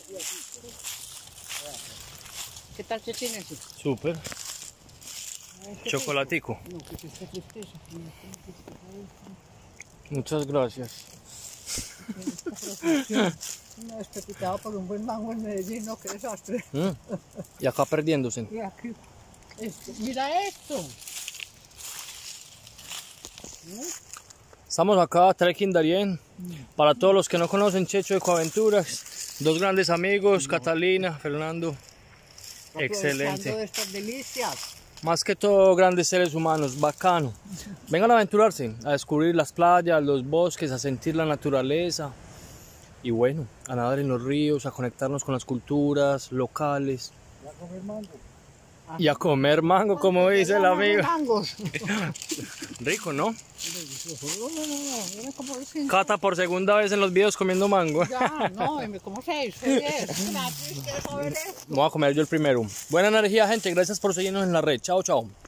¿Qué tal se tiene eso? Súper. Chocolatico. No, que se esté fresqueza. Muchas gracias. Una vez picado por un buen mango en Medellín, no, qué desastre. Y acá perdiéndose. Y aquí, mira esto. Estamos acá, Trekking Darién. Para todos los que no conocen Checho Ecoaventuras, dos grandes amigos, Catalina, Fernando. Excelente. De estas delicias. Más que todo grandes seres humanos, bacano. Vengan a aventurarse, a descubrir las playas, los bosques, a sentir la naturaleza. Y bueno, a nadar en los ríos, a conectarnos con las culturas locales. Y a comer mango. Y a comer mango, como dice el amigo. Mangos. Rico, ¿no? Era como decir, Cata por segunda vez en los videos comiendo mango. ya, no, y me como 6, 10. Gratis, ¿quieres saber eso? Voy a comer yo el primero. Buena energía, gente. Gracias por seguirnos en la red. Chao, chao.